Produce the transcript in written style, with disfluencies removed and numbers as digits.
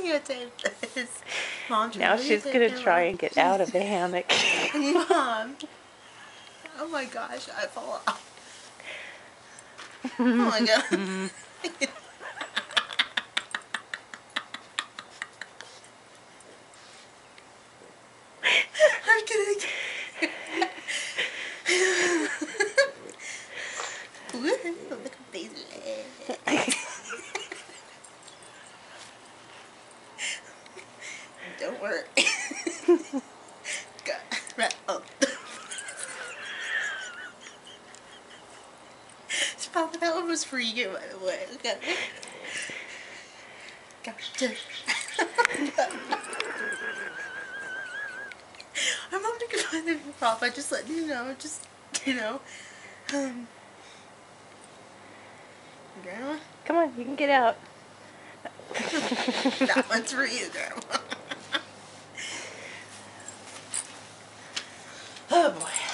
videotape this. Mom, now she's going to try and get out of the hammock. Mom. Oh my gosh, I fall off. Oh my god. I'm gonna get... Look at these legs. Don't worry. God, right up. Papa, that one was for you, by the way. Okay. Gosh. I'm not gonna find the Papa. Just letting you know. Just, you know. Grandma? Come on, you can get out. That one's for you, Grandma. Oh boy.